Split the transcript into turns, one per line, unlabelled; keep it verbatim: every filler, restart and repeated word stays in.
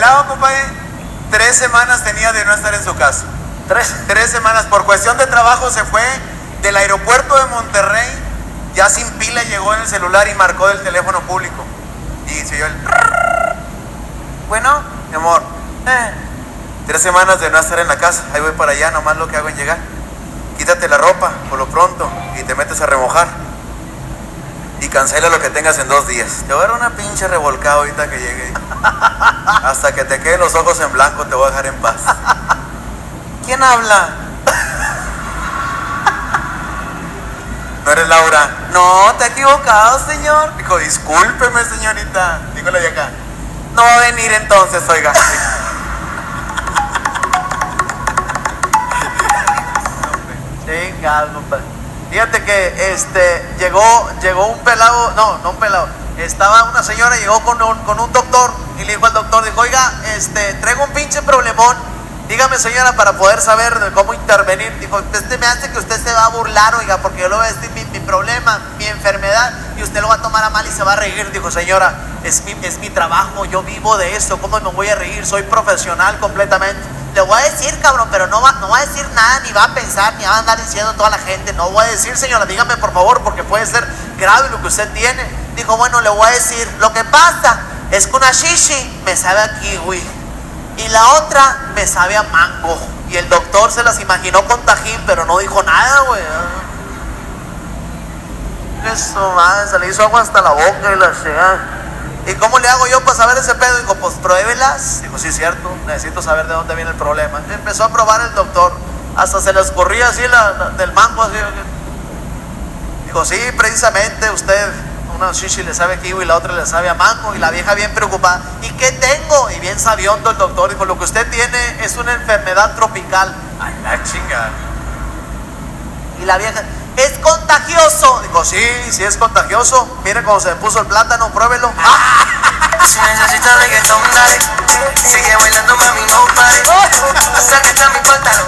pelado, compadre, tres semanas tenía de no estar en su casa. Tres, tres semanas. Por cuestión de trabajo se fue del aeropuerto de Monterrey. Ya sin pila llegó en el celular y marcó del teléfono público. Y se oyó el... Bueno, mi amor, eh, tres semanas de no estar en la casa. Ahí voy para allá, nomás lo que hago es llegar. Quítate la ropa por lo pronto y te metes a remojar. Y cancela lo que tengas en dos días. Te voy a dar una pinche revolcada ahorita que llegue. Hasta que te queden los ojos en blanco te voy a dejar en paz. ¿Quién habla? ¿No eres Laura? No, te he equivocado, señor. Dijo, discúlpeme, señorita. Dígale de acá. No va a venir entonces, oiga.
Venga, compadre. Fíjate que este llegó, llegó un pelado, no, no un pelado. Estaba una señora, llegó con un, con un doctor y le dijo al doctor, dijo, oiga, este, traigo un pinche problemón. Dígame, señora, para poder saber de cómo intervenir. Dijo, usted me hace que usted se va a burlar, oiga, porque yo le voy a decir mi, mi problema, mi enfermedad, y usted lo va a tomar a mal y se va a reír. Dijo, señora, es mi, es mi trabajo, yo vivo de esto, ¿cómo me voy a reír? Soy profesional completamente. Le voy a decir, cabrón, pero no va, no va a decir nada, ni va a pensar, ni va a andar diciendo a toda la gente. No voy a decir, señora, dígame por favor, porque puede ser grave lo que usted tiene. Dijo, bueno, le voy a decir, lo que pasa es que una shishi me sabe a kiwi y la otra me sabe a mango. Y el doctor se las imaginó con tajín, pero no dijo nada, güey. Eso, madre, se le hizo agua hasta la boca y la chingada. ¿Y cómo le hago yo para saber ese pedo? Dijo, pues pruébelas. Dijo, sí, es cierto, necesito saber de dónde viene el problema. Empezó a probar el doctor, hasta se le escurría así la, la, del mango, así. Dijo, sí, precisamente usted, una shishi le sabe a kiwi y la otra le sabe a mango. Y la vieja bien preocupada, ¿y qué tengo? Y bien sabiondo el doctor dijo, lo que usted tiene es una enfermedad tropical.
Ay, la chinga.
Y la vieja, ¿es contagioso? Dijo, sí, sí es contagioso. Mire cómo se me puso el plátano, pruébelo. ¡Ah!
Si necesitas reggaetón, dale. Sigue bailando, mami, no pare. Sácate mi pantalón.